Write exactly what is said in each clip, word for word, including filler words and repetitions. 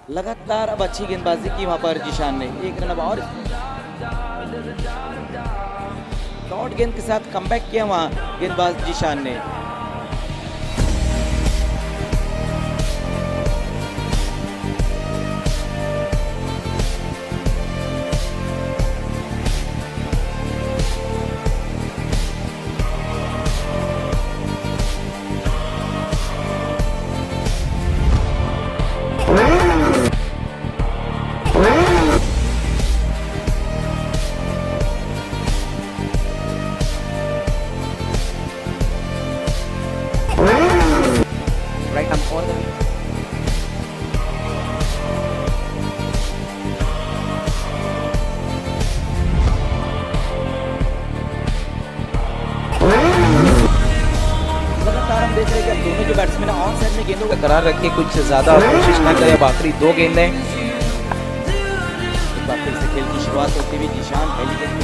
लगातार अब अच्छी गेंदबाजी की वहां पर जीशान ने, एक रन अब और शॉर्ट गेंद के साथ कमबैक किया वहां गेंदबाज जीशान ने। Right arm all the way. लगातार हम देख रहे हैं कि दोनों जो बैट्समैन ऑन साइड में गेंदों का करार रखे, कुछ ज्यादा कोशिश न करें। आखिरी दो गेंदें, एक बार फिर से खेल की शुरुआत होती हुई जीशान पहली गेंद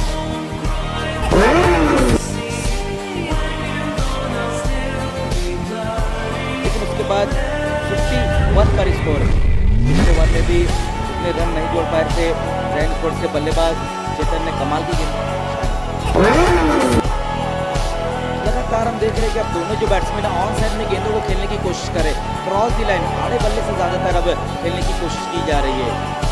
के बाद इक्यावन पर स्कोर। पिछले ओवर में भी उतने रन नहीं जोड़ पाए थे रैन स्पोर्ट्स के बल्लेबाज चेतन ने, कमाल की गेंद। लगातार हम देख रहे हैं कि अब दोनों जो बैट्समैन ऑन साइड में गेंदों को खेलने की कोशिश करें, क्रॉस दी लाइन, आड़े बल्ले से ज्यादातर अब खेलने की कोशिश की जा रही है।